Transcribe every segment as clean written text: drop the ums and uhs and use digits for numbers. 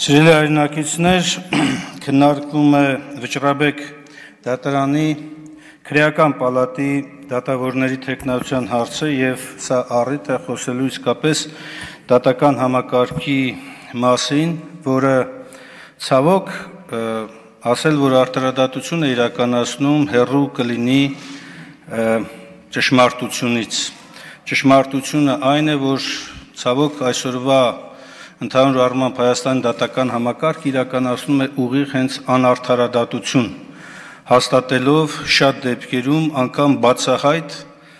Սիրելի հայրենակիցներ, քննարկվում է Վճռաբեկ դատարանի քրեական պալատի դատավորների թեկնածության հարցը եւ սա առիթ է խոսելու իսկապես դատական համակարգի մասին, որը ցավոք ասել, որ արտարադատությունը իրականացնում հեռու կլինի ճշմարտությունից։ Ճշմարտությունը այն է, որ ցավոք այսօրվա ընդհանուր առմամբ Հայաստանի դատական համակարգ իրականացնում է ուղիղ հենց անարդարադատություն, հաստատելով շատ դեպքերում անգամ բացահայտ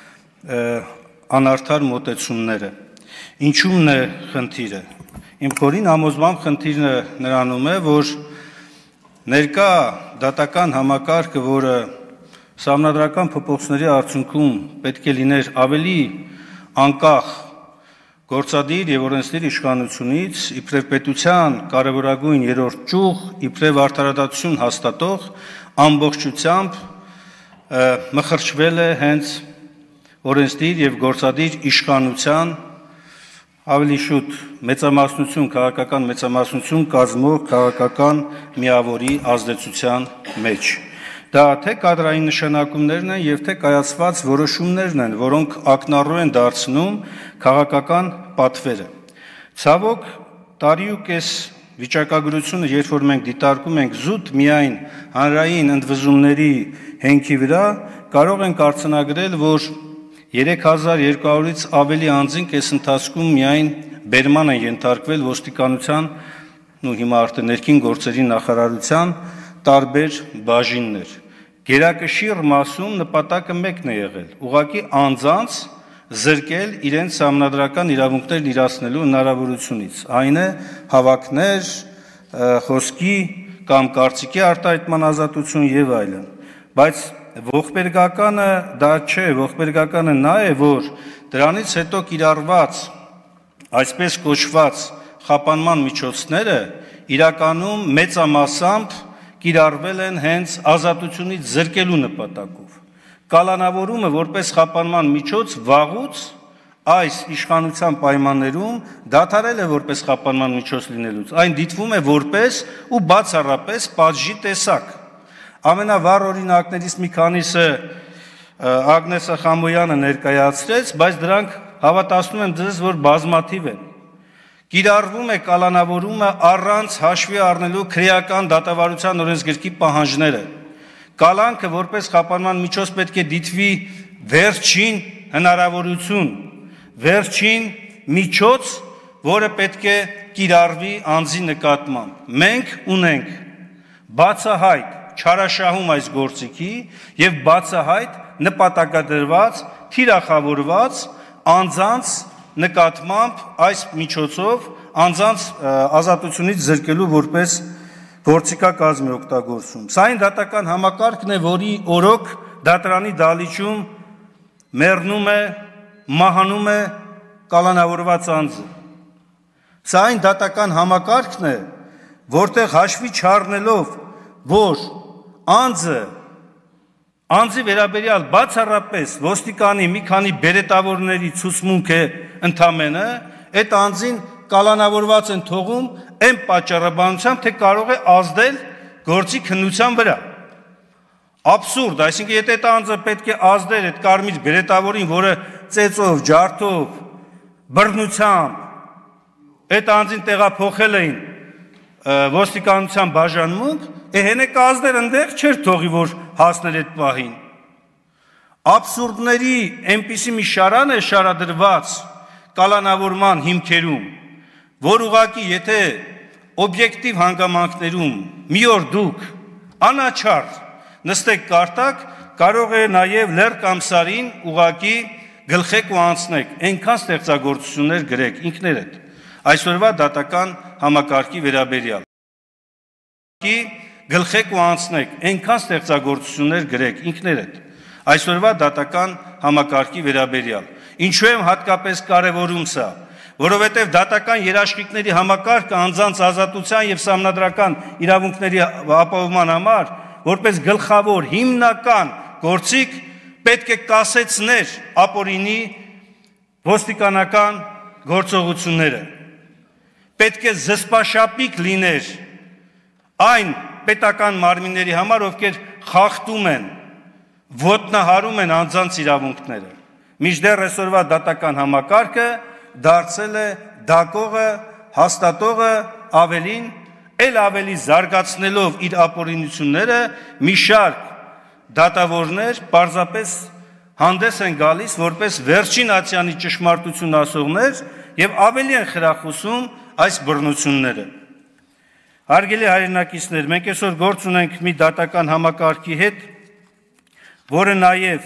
անարդար մոտեցումները։ Ինչու՞մն է խնդիրը։ Իմ խորին համոզմամբ խնդիրը նրանում է, որ ներկա դատական համակարգը, որը սահմանադրական փոփոխությունների արդյունքում պետք է լիներ ավելի անկախ գործադիր եւ օրենսդիր իշխանությունից, իբրև պետության կարևորագույն երրորդ ճյուղ, իբրև արդարադատություն հաստատող, ամբողջությամբ մխրճվել է հենց օրենսդիր եւ գործադիր իշխանության ավելի շուտ մեծամասնություն, քաղաքական մեծամասնություն կազմող քաղաքական միավորի ազդեցության մեջ։ Դա թե կադրային նշանակումներն են եւ թե կայացված որոշումներն են, որոնք ակնառու են դարձնում քաղաքական պատվերը։ Ցավոք, տարի ու կես վիճակագրությունը, երբ որ մենք դիտարկում ենք զուտ միայն հանրային ընդվզումների հենքի վրա, կարող ենք արձանագրել, որ 3200-ից ավելի անձինք այս ընթացքում միայն բերման են ենթարկվել ոստիկանության, հիմա արդեն ներքին գործերի նախարարության տարբեր բաժիններ։ Գերակշիռ մասում նպատակը մեկն է եղել՝ ուղղակի անձանց զրկել իրենց սահմանադրական իրավունքներն իրացնելու հնարավորությունից։ Այն է հավաքներ, խոսքի կամ կարծիքի արտահայտման ազատություն եւ այլն։ Բայց ողբերգականը դա չէ, ողբերգականը նա է, որ դրանից հետո կիրառված այսպես կոչված խափանման միջոցները իրականում մեծամասամբ կիրառվել են հենց ազատությունից զրկելու նպատակով։ Կալանավորումը որպես խափանման միջոց վաղուց այս իշխանության պայմաններում դադարել է որպես խափանման միջոց լինելուց։ Այն դիտվում է որպես ու բացառապես պատժի տեսակ։ Ամենավառ օրինակներից մի քանիսը Ագնեսա Խամոյանը ներկայացրեց, բայց դրանք հավատացնում եմ ձեզ, որ բազմաթիվ են։ Կիրառվում է կալանավորումը առանց հաշվի առնելու քրեական դատավարության օրենսգրքի պահանջները։ Կալանքը որպես խափանման միջոց պետք է դիտվի վերջին հնարավորություն, վերջին միջոց, որը պետք է կիրառվի անձի նկատմամբ։ Մենք ունենք բացահայտ չարաշահում այս գործիքի եւ բացահայտ նպատակադրված, թիրախավորված անձանց նկատմամբ այս միջոցով անձանց ազատությունից զրկելու որպես գործիքակազմ է օգտագործում։ Սա այն դատական համակարգն է, որի օրոք դատարանի դահլիճում մեռնում է, մահանում է կալանավորված անձը։ Սա այն դատական համակարգն է, որտեղ հաշվի չառնելով, որ անձի վերաբերյալ բացառապես ոստիկանի մի քանի բերետավորների ցուցմունք է ընդամենը, այդ անձին կալանավորված են թողում այն պատճառաբանությամբ, թե կարող է ազդել գործի քննության վրա։ Աբսուրդ, այսինքն եթե այդ անձը պետք է ազդեր այդ կարմիր բերետավորին, որը ծեծով, ջարդով, բռնությամբ այդ անձին տեղափոխել էին ոստիկանության բաժանմունք, հենե կազդեր ընդեղ չէր թողի, որ հասներ այդ պահին։ Աբսուրդների այնպիսի մի շարան է շարադրված կալանավորման հիմքերում, որ ուղղակի եթե օբյեկտիվ հանգամանքներում մի օր դուք անաչառ նստեք կարտակ, կարող է նաև լեռ կամ սարին ուղղակի գլխեք ու անցնեք, այնքան ստեղծագործություններ գրեք ինքներդ այսօրվա դատական համակարգի վերաբերյալ։ Գլխեք ու անցնեք, այնքան ստեղծագործություններ գրեք ինքներդ այսօրվա դատական համակարգի վերաբերյալ։ Ինչու եմ հատկապես կարևորում սա, որովհետև դատական երաշխիքների համակարգը անձանց ազատության եւ սահմանադրական իրավունքների ապահովման համար որպես գլխավոր հիմնական գործիք պետք է կասեցներ ապօրինի ոստիկանական գործողությունները։ պետք է զսպաշապիկ լիներ այն պետական մարմինների համար, ովքեր խախտում են, ոտնահարում են անձանց իրավունքները։ Մինչդեռ այսօրվա դատական համակարգը դարձել է դակողը, հաստատողը, ավելին, էլ ավելի զարգացնելով իր ապօրինությունները, մի շարք դատավորներ պարզապես հանդես են գալիս որպես վերջին ատյանի ճշմարտություն ասողներ եւ ավելի են խրախուսում այս բռնությունները։ Հարգելի հայրենակիցներ, մենք այսօր գործ ունենք մի դատական համակարգի հետ, որը նաեւ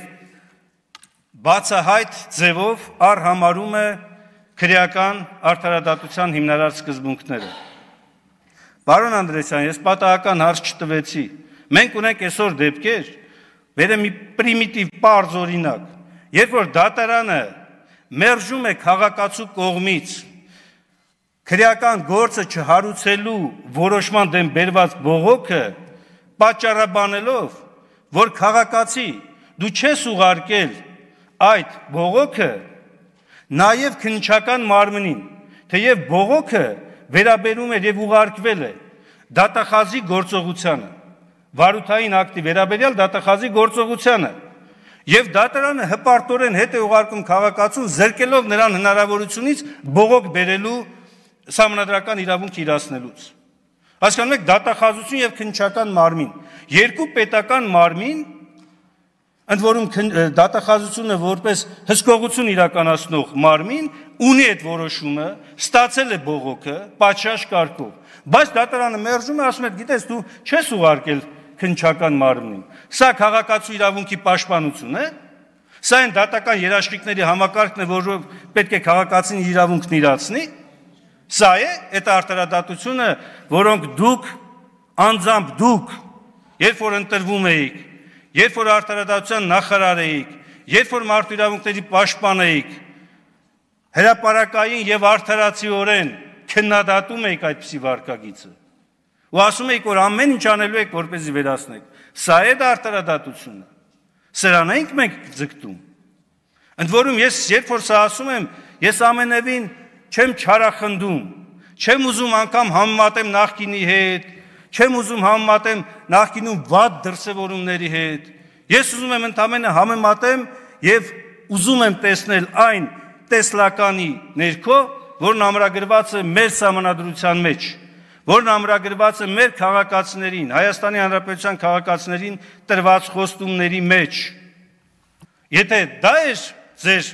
բացահայտ ձևով արհամարում է քրեական արդարադատության հիմնարար սկզբունքները։ Պարոն Անդրեասյան, ես պատահական հարց չտվեցի։ Մենք ունենք այսօր դեպքեր, բերեմ մի պրիմիտիվ պարզ օրինակ, երբ որ դատարանը մերժում է քաղաքացու կողմից քրեական գործը չհարուցելու որոշման դեմ բերված բողոքը, պատճառաբանելով, որ քաղաքացի դու չես ուղարկել այդ բողոքը, նաև քննչական մարմնին, թեև բողոքը վերաբերում էր եւ ուղարկվել է դատախազի գործողությանը, վարութային ակտի վերաբերյալ դատախազի գործողությանը, եւ դատարանը հպարտորեն հետ է ուղարկում քաղաքացուն, զրկելով նրան հնարավորությունից բողոք բերելու սահմանադրական իրավունք իրացնելուց։ Հասկանում եք, դատախազություն եւ քննչական մարմին, երկու պետական մարմին, ընդ որում դատախազությունը որպես հսկողություն իրականացնող մարմին ունի այդ որոշումը, ստացել է բողոքը պատշաճ կարգով, բայց դատարանը մերժում է, ասում է, գիտես, դու չես ուղարկել քննչական մարմնին։ Սա քաղաքացու իրավունքի պաշտպանություն է, սա այն դատական երաշխիքների համակարգն է, որով պետք է քաղաքացին իրավունքն իրացնի, սա է այդ արդարադատությունը, որոնք դուք, անձամբ դուք, երբ որ ընտրվում էիք, երբ որ արդարադատության նախարար էիք, երբ որ մարդու իրավունքների պաշտպան էիք, հրապարակային եւ արդարացիորեն քննադատում էիք այդպիսի վարքագիծը։ Ու ասում եք, որ ամեն ինչ անելու եք, որպեսզի վերացնեք։ Սա է դա արդարադատությունը։ Սրան ենք մենք ձգտում։ Ընդ որում ես երբ որ սա ասում եմ, ես ամենևին չեմ չարախնդում, չեմ ուզում անգամ համեմատեմ նախկինի հետ, չեմ ուզում համեմատեմ նախկինում վատ դրսևորումների հետ։ Ես ուզում եմ ընդամենը համեմատեմ եւ ուզում եմ տեսնել այն տեսլականի ներքո, որն ամրագրված է մեր սահմանադրության մեջ, որն ամրագրված է մեր քաղաքացիներին, Հայաստանի Հանրապետության քաղաքացիներին տրված խոստումների մեջ։ Եթե դա է ձեր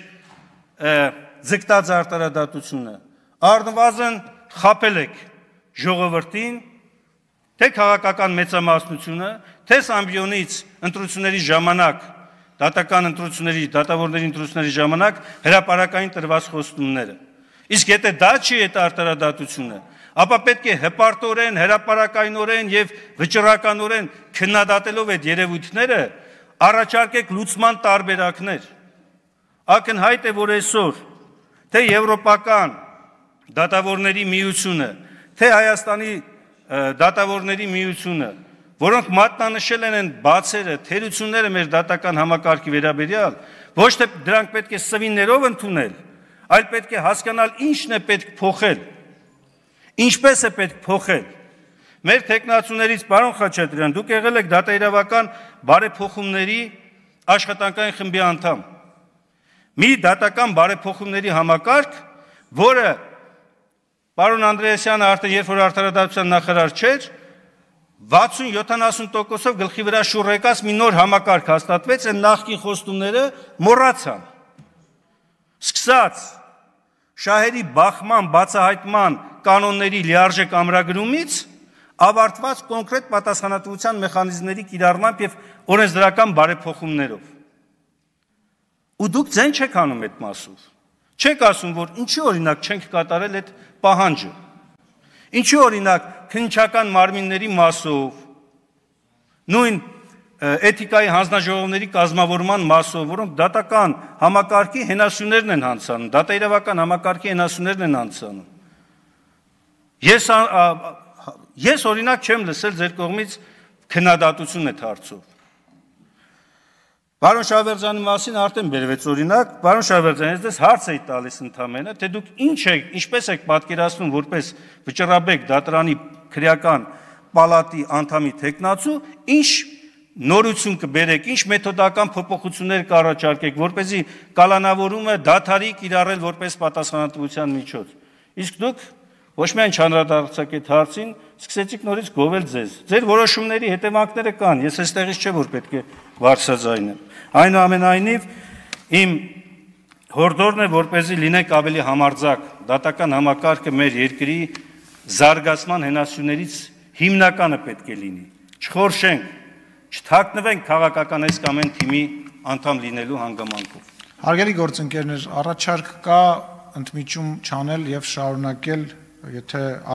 ձգտած արդարադատությունը, առնվազն խաբել եք ժողովրդին, թե քաղաքական մեծամասնությունը, թե Սամբիոնից ընտրությունների ժամանակ, դատական ընտրությունների, դատավորների ընտրությունների ժամանակ հրապարակային տրված խոստումները։ Իսկ եթե դա չի այդ արդարադատությունը, ապա պետք է հպարտորեն, հրապարակայնորեն եւ վճռականորեն քննադատելով այդ երևույթները առաջարկեք լուծման տարբերակներ։ Ակնհայտ է, որ այսօր թե Եվրոպական դատավորների միությունը, թե Հայաստանի դատավորների միությունը, որոնք մատնանշել են այն բացերը, թերությունները մեր դատական համակարգի վերաբերյալ, ոչ թե դրանք պետք է սվիններով ընդունել, այլ պետք է հասկանալ ինչն է պետք փոխել, ինչպես է պետք փոխել։ Մեր տեխնացուներից, պարոն Խաչատրյան, դուք եղել եք դատաիրավական բարեփոխումների աշխատանքային խմբի անդամ։ Մի դատական բարեփոխումների համակարգ, որը պարոն Անդրեասյանը արդեն երբ որ արդարադատության նախարար չէր, 60-70%-ով գլխի վրա շուռ եկած մի նոր համակարգ հաստատվեց, այն նախկին խոստումները մոռացան։ Սկսած շահերի բախման, բացահայտման կանոնների լիարժեք ամրագրումից ավարտված կոնկրետ պատասխանատվության մեխանիզմների կիրառմամբ եւ օրենսդրական բարեփոխումներով։ Ու դուք ձեն չեք անում այդ մասով։ Չեք ասում, որ ինչի օրինակ չենք կատարել այդ պահանջը։ Ինչի օրինակ քննչական մարմինների մասով, նույն էթիկայի հանձնաժողովների կազմավորման մասով, որոնք դատական համակարգի հենասյուներն են հանցանում, դատաիրավական համակարգի հենասյուներն են հանցանում։ Ես օրինակ չեմ լսել ձեր կողմից քննադատություն այդ հարցով։ Պարոն Շավերձյանի մասին արդեն բերվեց օրինակ, պարոն Շավերձյան, ես դες հարց էի տալիս ընդամենը, թե դուք ինչպես եք պատկերացնում որպես Վճռաբեկ դատարանի քրեական պալատի անդամի տեխնացու, ինչ նորություն կբերեք, ինչ մեթոդական փոփոխություններ կառաջարկեք, որպեսզի կալանավորումը դադարի կիրառել որպես պատասխանատվության միջոց։ Իսկ դուք ոչ միայն չանդրադարձաք այդ հարցին, սկսեցիք նորից գովել ձեզ։ Ձեր որոշումների հետևանքները կան, ես այստեղից չէ որ պետք է բարձրաձայնեմ։ Այնուամենայնիվ իմ հորդորն է, որպեսզի լինենք ավելի համարձակ, դատական համակարգը մեր երկրի զարգացման հենասյուներից հիմնականը պետք է լինի։ Չխորշենք, չթաքնվենք քաղաքական այս կամ այն թիմի անդամ լինելու հանգամանքով։ Հարգելի գործընկերներ, առաջարկ կա ընդմիջում չանել եւ շարունակել, եթե